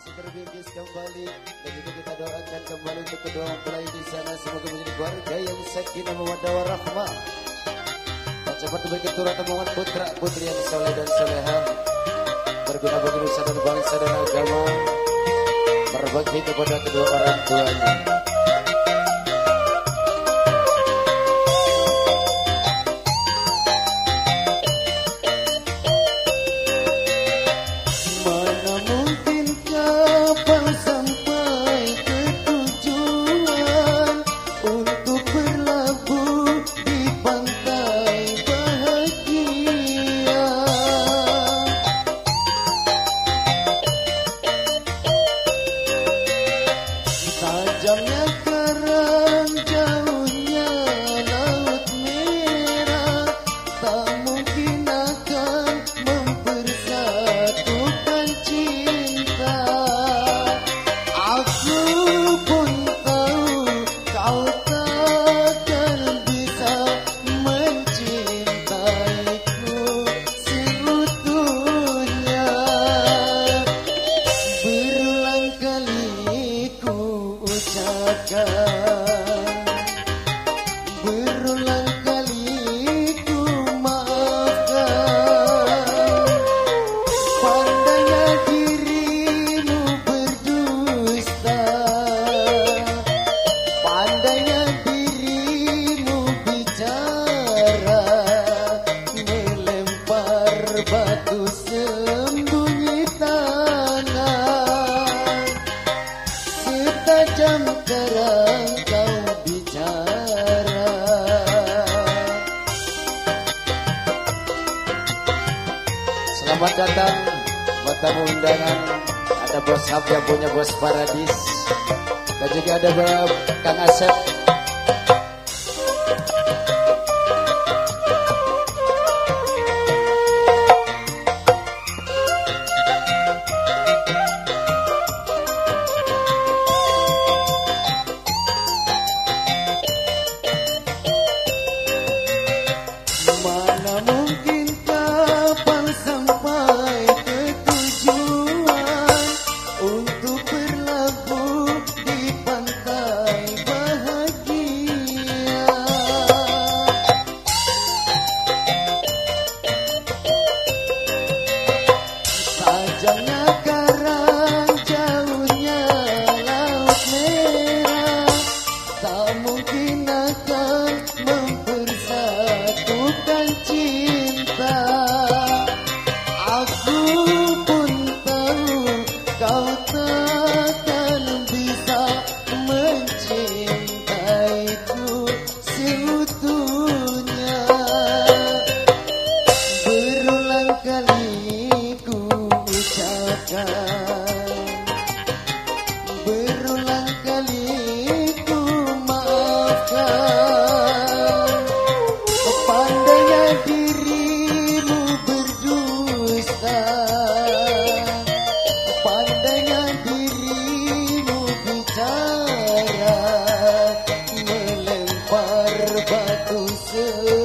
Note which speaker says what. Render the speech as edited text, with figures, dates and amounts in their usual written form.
Speaker 1: masih terbingkis kembali dan juga kita doakan kembali untuk kedua mempelai di sana semoga menjadi keluarga yang sakinah mawaddah warahmah dan cepat diberi keturunan mohon putra putri yang soleh dan soleha berguna bagi nusa dan bangsa dan agama berbakti kepada kedua orang tuanya.
Speaker 2: Tajamnya kerang, jauhnya laut merah, tak mungkin akan mempersatukan cinta. Aku pun tahu kau takkan bisa mencintaiku seutuhnya. Berulang kali berulang kali ku maafkan. Pandainya dirimu berdusta, pandainya dirimu bicara, melempar batu sembunyi tangan. Setajam terang kau bicara.
Speaker 1: Selamat datang buat tamu undangan. Ada bos Hab yang punya bos Paradis dan juga ada Kang Asep.
Speaker 2: Mana mungkin kapan sampai ke tujuan untuk berlabuh di pantai bahagia. Tajamnya karang, jauhnya laut merah, tak mungkin akan mempersatukan cinta. Aku pun tahu kau takkan bisa mencintaiku seutuhnya. Berulang kali ku ucapkan, berulang kali ku maafkan. Pandainya dirimu berdusta, pandainya dirimu bicara, melempar batu